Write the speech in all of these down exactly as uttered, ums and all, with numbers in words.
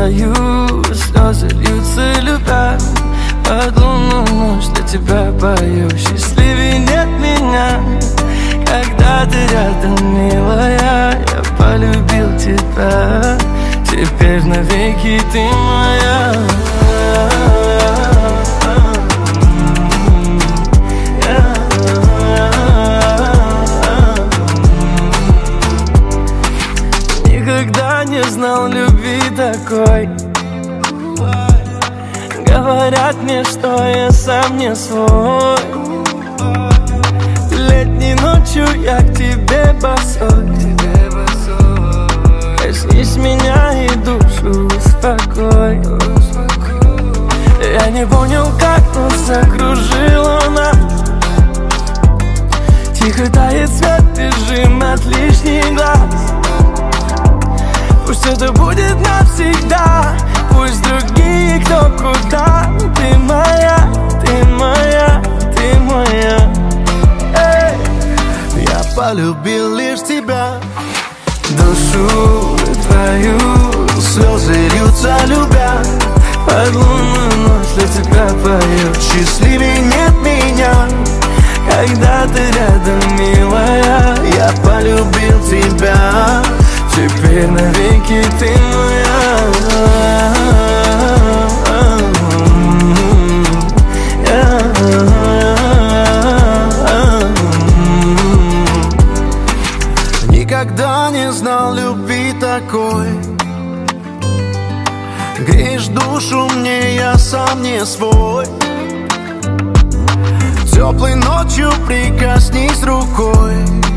твою, слезы льются, любя. Под лунную ночь для тебя пою, счастливее нет меня. Когда ты рядом, милая, я полюбил тебя. Теперь навеки ты моя. Никогда не знал любви такой. Говорят мне, что я сам не свой. Летней ночью я к тебе босой. Коснись меня и душу успокой. Я не понял, как нас закружила нас. Тихо тает свет, бежим от лишних глаз. Пусть это будет навсегда, пусть другие кто куда. Ты моя, ты моя, ты моя. Эй. Я полюбил лишь тебя. Душу твою, слезы льются, любя. под лунную ночь для тебя пою. Счастливее нет меня. Когда ты рядом, милая, я полюбил тебя. теперь навеки ты моя. Никогда не знал любви такой. Греешь душу мне, я сам не свой. Теплой ночью прикоснись рукой.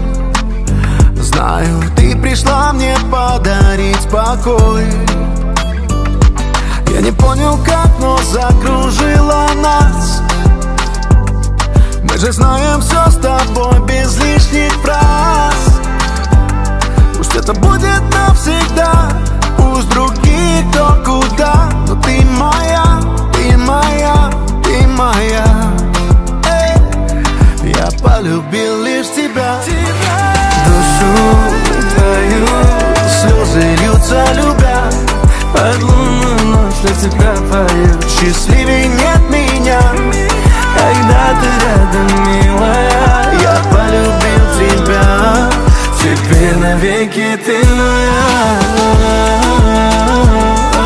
Знаю, ты пришла мне подарить покой. Я не понял, как, но закружила нас. Мы же знаем все с тобой без лишних фраз. Пусть это будет навсегда, пусть другие кто куда. Но ты моя, ты моя, ты моя. Эй, я полюбил лишь тебя. Душу твою, слезы льются, любя. под лунную ночь для тебя пою. Счастливее нет меня. Когда ты рядом, милая, я полюбил тебя. теперь навеки ты моя.